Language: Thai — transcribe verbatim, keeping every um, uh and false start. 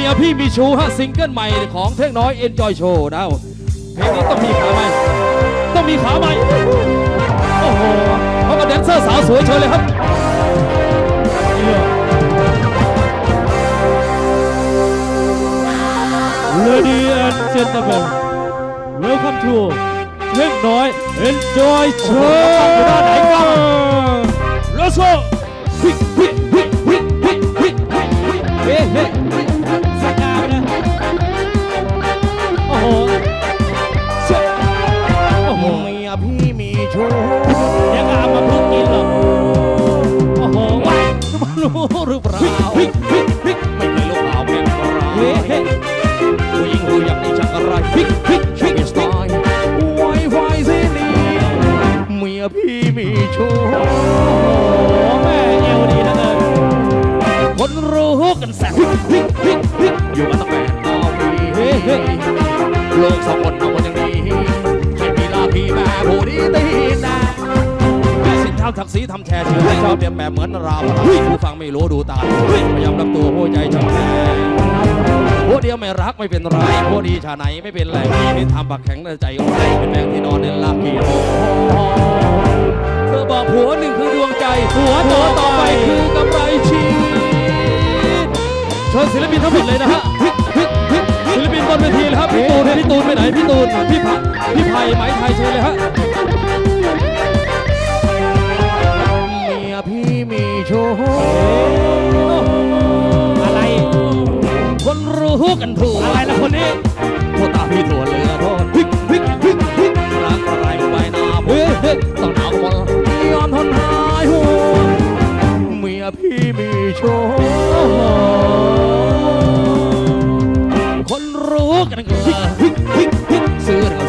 พี่มีชูฮะซิงเกิลใหม่ของเท่งน้อย Enjoy Show นะเพลงนี้ต้องมีขาไหมต้องมีขาไหมโอ้โหเขาก็แดนเซอร์สาวสวยเชิญเลยครับ Ladies and gentlemen welcome to เท่งน้อย Enjoy Show อยู่ด้านไหนครับ Let's go เฮ้เฮ้เฮ้เฮ้เฮ้เฮ้เฮ้เฮ้สกาเลยโอ้โหโอ้โหเมียพี่มีชู้ยังอามาพึ่งกินหรอกโอ้โหว้ายมารู้หรือเปล่าไม่เคยรู้ข่าวเป็นอะไรผู้หญิงรู้อย่างนี้ช่างอะไรพิกพิกพิกสไตล์ไวไฟเส้นนี้เมียพี่มีชู้แม่เอวดีนะเกินคนรู้กันแสบอยู่มาตั้งแต่ตอนนี้โลกสองคนเอาคนอย่างนี้ให้มีลาพี่แม่ผู้ดีตีนะสินเท้าถักสีทำแชร์เชื่อชอบเรียบแบบเหมือนเราผู้ฟังไม่รู้ดูตาพยายามรับตัวหัวใจช่างแน่หัวเดียวไม่รักไม่เป็นไรหัวดีชาไหนไม่เป็นไรพี่ทำปากแข็งใจอ่อนเป็นแมงที่นอนในลาพี่เธอบอกผัวหนึ่งคือดวงใจผัวตัวต่อไปคือกำไรชีเชิญศิลปินทั้งหมดเลยนะฮะศิลปินบนเวทีเลยครับพี่ตูนพี่ตูนไปไหนพี่ตูนพี่ผักพี่ไผ่ไหมไทยเชิญเลยฮะเมียพี่มีโชว์อะไรคนรู้กันถูกอะไรละคนนี้โทษตาพี่ถั่วเรือโทษพิกพิกพิกพิกรักอะไรไปหน้าผมต้องหนาวคนยอมทนหายหัวเมียพี่มีโชว์คนรู้กันเกินซื้อ